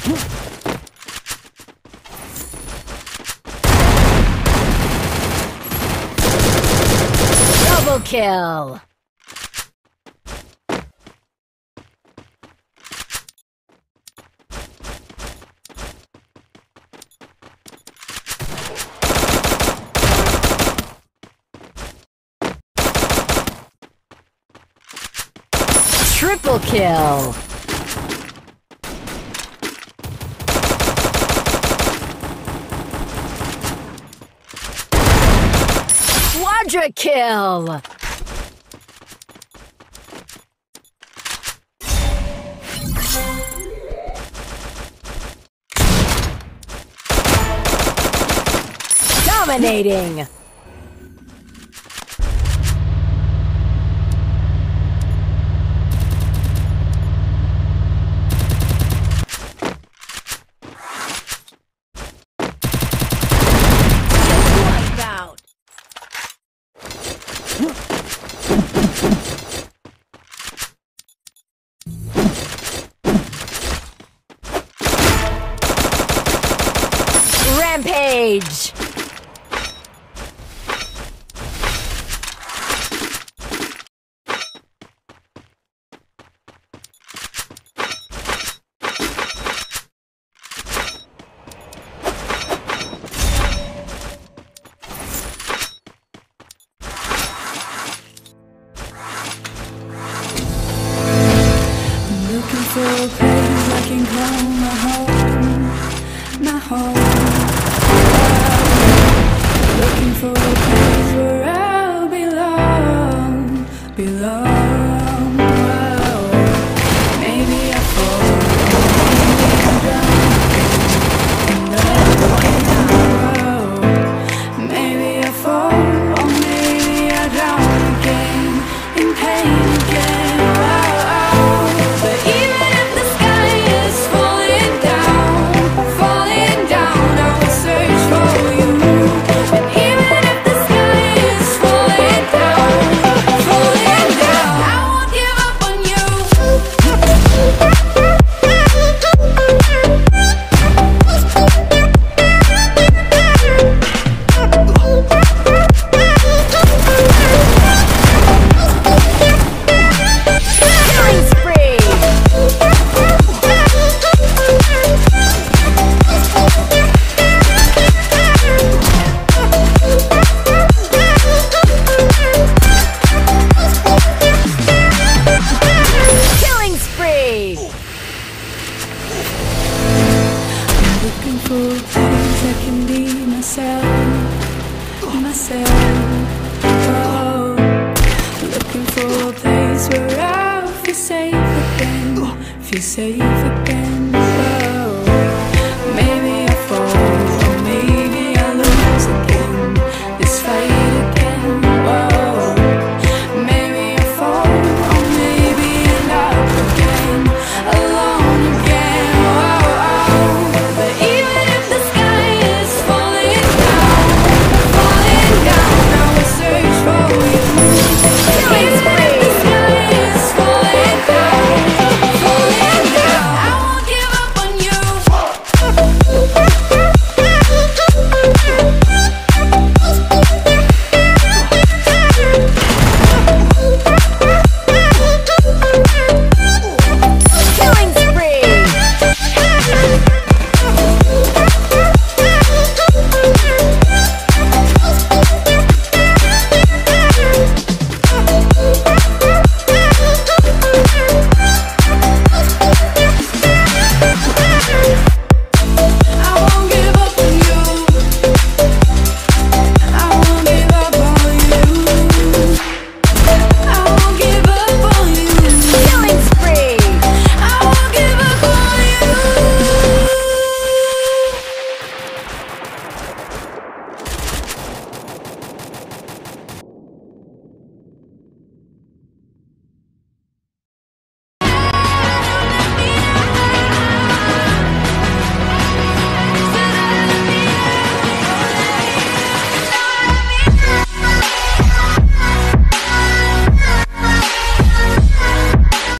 Double kill! Triple kill! Quadra kill! Dominating! Rampage! Looking for a place I can call my home, my home. Looking for a place where I'll belong, belong. Maybe I fall, maybe I fall, or maybe I drown again in pain again. But even if the sky is falling down, I will search for you. And even if the sky is falling down, I won't give up on you. Killing spree! Killing spree! Looking for a place I can be myself, myself. Oh, looking for a place where I feel safe again, feel safe again.